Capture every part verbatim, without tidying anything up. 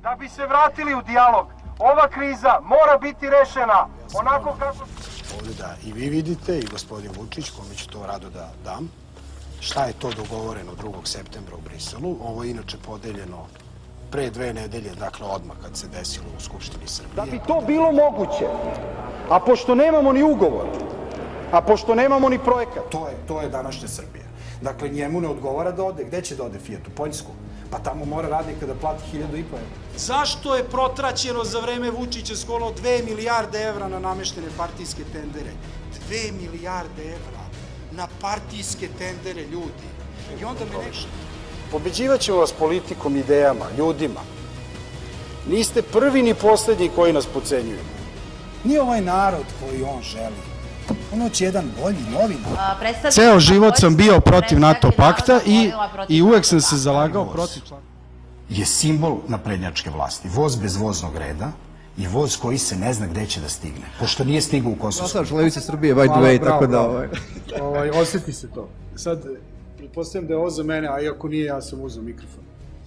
Da bi se vratili u dijalog, ova kriza mora biti rešena onako kako... Ovdje da i vi vidite i gospodin Vučić, kome ću to rado da dam, šta je to dogovoreno drugog septembra u Briselu. Ovo je inače podeljeno pre dve nedelje, dakle odmah kad se desilo u Skupštini Srbije. Da bi to bilo moguće, a pošto nemamo ni ugovor, a pošto nemamo ni projekat... To je, to je današnja Srbija. Dakle, njemu ne odgovara da ode. Gde će da ode Fiat? U Poljsku? Pa tamo mora radnika da plati hiljadu i po evra. Zašto je protraćeno za vreme Vučića skoro dve milijarde evra na nameštene partijske tendere? Dve milijarde evra na partijske tendere, ljudi. I onda me nešto... Pobeđivaćemo vas politikom, idejama, ljudima. Niste prvi ni poslednji koji nas pocenjuju. Nije ovaj narod koji on želi. Ono će jedan bolji, novi narod. Ceo život sam bio protiv NATO pakta i, i uvek sam se zalagao protiv člana. Je simbol naprednjačke vlasti. Voz bez voznog reda i voz koji se ne zna gde će da stigne. Pošto nije stigao u Kosovsku. Glasač Levice Srbije, by the way, tako da... Ovaj, osjeti se to. Sad, pretpostavljam da je ovo za mene, a iako nije, ja sam uzeo mikrofon.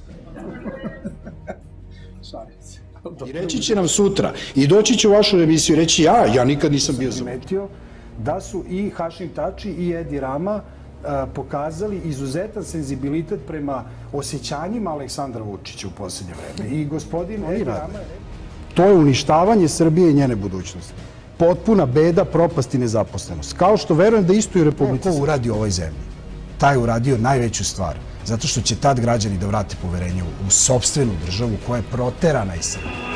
Šalim se. I reći će nam sutra, i doći će u vašu emisiju i reći ja, ja nikad nisam bio za... Primetio da su i Hašim Tači i Edi Rama pokazali izuzetan senzibilitet prema osjećanjima Aleksandra Vučića u poslednje vreme. I gospodin Edi Rama je... To je uništavanje Srbije i njene budućnosti. Potpuna beda, propast i nezaposlenost. Kao što verujem da isto i u Republici... Ko uradi u ovoj zemlji? Taj je uradio najveću stvar. Zato što će tad građani da vrate poverenje u sopstvenu državu koja je proterana iz Srbije.